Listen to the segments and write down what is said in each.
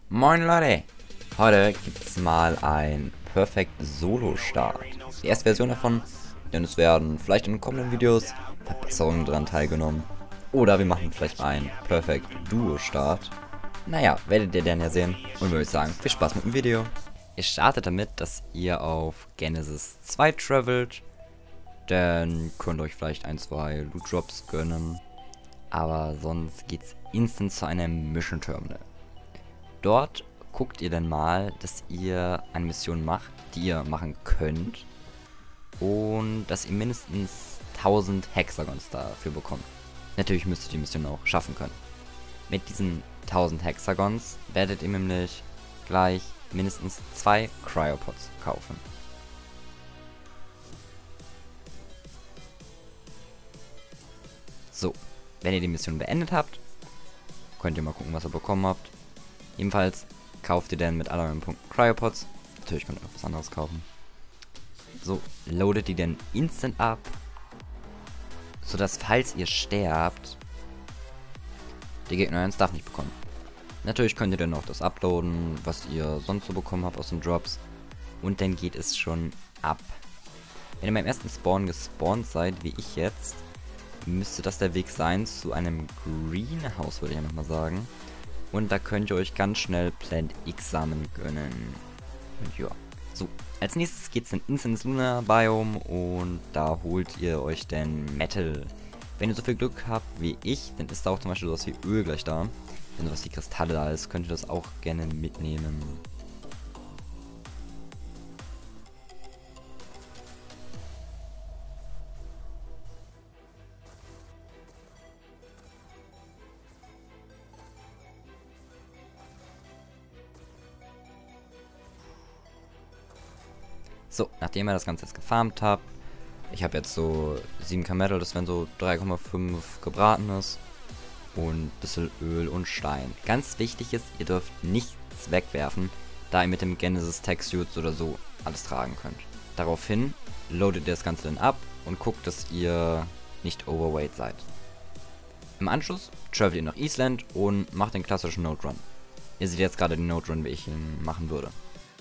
Moin Leute, heute gibt's mal ein Perfect Solo Start. Die erste Version davon, denn es werden vielleicht in den kommenden Videos Verbesserungen dran teilgenommen. Oder wir machen vielleicht mal einen Perfect Duo Start. Naja, werdet ihr dann ja sehen. Und würde ich sagen, viel Spaß mit dem Video. Ihr startet damit, dass ihr auf Genesis 2 travelt. Dann könnt ihr euch vielleicht ein, zwei Loot Drops gönnen. Aber sonst geht's instant zu einem Mission Terminal. Dort guckt ihr dann mal, dass ihr eine Mission macht, die ihr machen könnt. Und dass ihr mindestens 1000 Hexagons dafür bekommt. Natürlich müsst ihr die Mission auch schaffen können. Mit diesen 1000 Hexagons werdet ihr nämlich gleich mindestens 2 Cryopods kaufen. So, wenn ihr die Mission beendet habt, könnt ihr mal gucken, was ihr bekommen habt. Ebenfalls kauft ihr dann mit all euren Punkten Cryopods. Natürlich könnt ihr auch was anderes kaufen. So, loadet die dann instant ab, sodass, falls ihr sterbt, die Gegner euren Stuff nicht bekommen. Natürlich könnt ihr dann auch das uploaden, was ihr sonst so bekommen habt aus den Drops. Und dann geht es schon ab. Wenn ihr beim ersten Spawn gespawnt seid, wie ich jetzt, müsste das der Weg sein zu einem Greenhouse, würde ich einfach mal sagen. Und da könnt ihr euch ganz schnell Plant X Samen gönnen. Und ja. So, als nächstes geht's dann ins Lunar Biome und da holt ihr euch dann Metal. Wenn ihr so viel Glück habt wie ich, dann ist da auch zum Beispiel sowas wie Öl gleich da. Wenn sowas wie Kristalle da ist, könnt ihr das auch gerne mitnehmen. So, nachdem ihr das Ganze jetzt gefarmt habt, ich habe jetzt so 7k Metal, das wären so 3,5 gebratenes und ein bisschen Öl und Stein. Ganz wichtig ist, ihr dürft nichts wegwerfen, da ihr mit dem Genesis Tech Suits oder so alles tragen könnt. Daraufhin loadet ihr das Ganze dann ab und guckt, dass ihr nicht overweight seid. Im Anschluss travelt ihr nach Eastland und macht den klassischen Node Run. Ihr seht jetzt gerade den Node Run, wie ich ihn machen würde.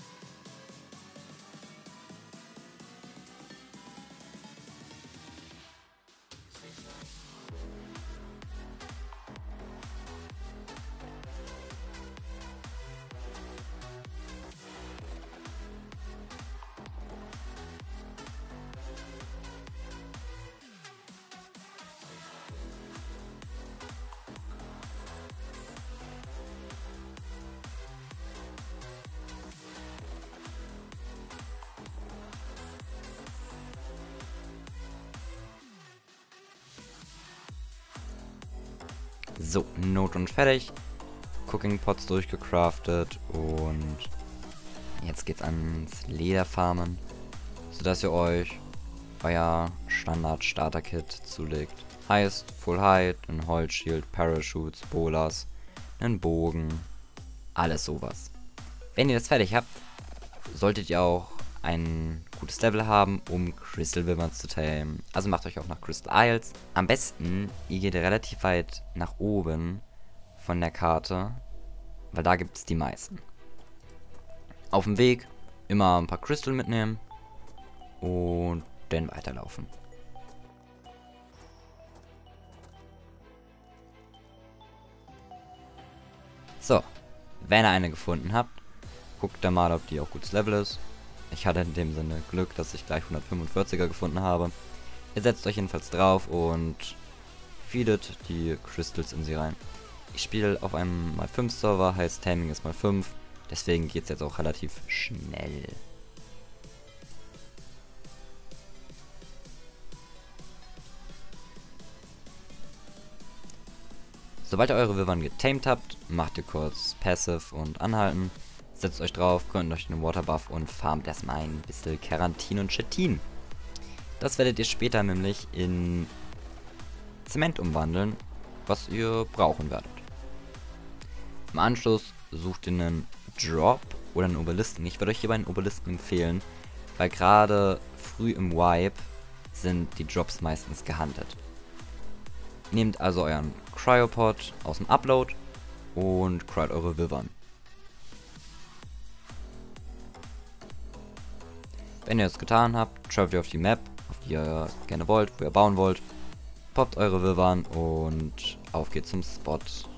So, Node und fertig. Cooking Pots durchgecraftet und jetzt geht's ans Lederfarmen, sodass ihr euch euer Standard Starter Kit zulegt. Heißt Full Height, ein Holzschild, Parachutes, Bolas, einen Bogen, alles sowas. Wenn ihr das fertig habt, solltet ihr auch ein gutes Level haben, um Crystal Wyverns zu tamen. Also macht euch auch nach Crystal Isles. Am besten, ihr geht relativ weit nach oben von der Karte, weil da gibt es die meisten. Auf dem Weg immer ein paar Crystal mitnehmen und dann weiterlaufen. So, wenn ihr eine gefunden habt, guckt da mal, ob die auch gutes Level ist. Ich hatte in dem Sinne Glück, dass ich gleich 145er gefunden habe. Ihr setzt euch jedenfalls drauf und feedet die Crystals in sie rein. Ich spiele auf einem x5 Server, heißt Taming ist x5. Deswegen geht es jetzt auch relativ schnell. Sobald ihr eure Wyvern getamed habt, macht ihr kurz Passive und Anhalten. Setzt euch drauf, gönnt euch den Waterbuff und farmt erstmal ein bisschen Keratin und Chitin. Das werdet ihr später nämlich in Zement umwandeln, was ihr brauchen werdet. Im Anschluss sucht ihr einen Drop oder einen Obelisken. Ich würde euch hierbei einen Obelisken empfehlen, weil gerade früh im Wipe sind die Drops meistens gehuntet. Nehmt also euren Cryopod aus dem Upload und cryot eure Wyvern. Wenn ihr das getan habt, travelt ihr auf die Map, auf die ihr gerne wollt, wo ihr bauen wollt. Poppt eure Vivan und auf geht's zum Spot.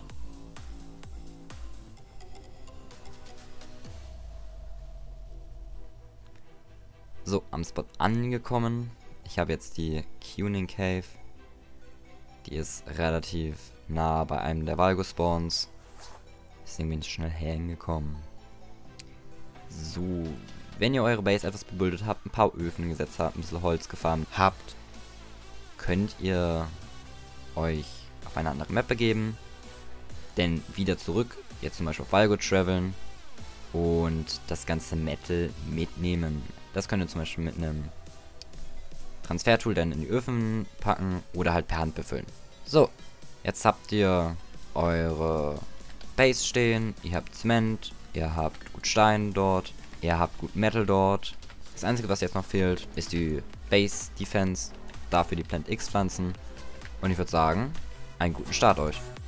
So, am Spot angekommen. Ich habe jetzt die Cuning Cave. Die ist relativ nah bei einem der Valgo-Spawns. Deswegen bin ich schnell hergekommen. So, wenn ihr eure Base etwas bebildet habt, ein paar Öfen gesetzt habt, ein bisschen Holz gefarmt habt, könnt ihr euch auf eine andere Map begeben. Denn wieder zurück, jetzt zum Beispiel auf Valgo traveln und das ganze Metal mitnehmen. Das könnt ihr zum Beispiel mit einem Transfertool dann in die Öfen packen oder halt per Hand befüllen. So, jetzt habt ihr eure Base stehen, ihr habt Zement, ihr habt gut Stein dort, ihr habt gut Metal dort. Das einzige, was jetzt noch fehlt, ist die Base Defense, dafür die Plant X Pflanzen. Und ich würde sagen, einen guten Start euch.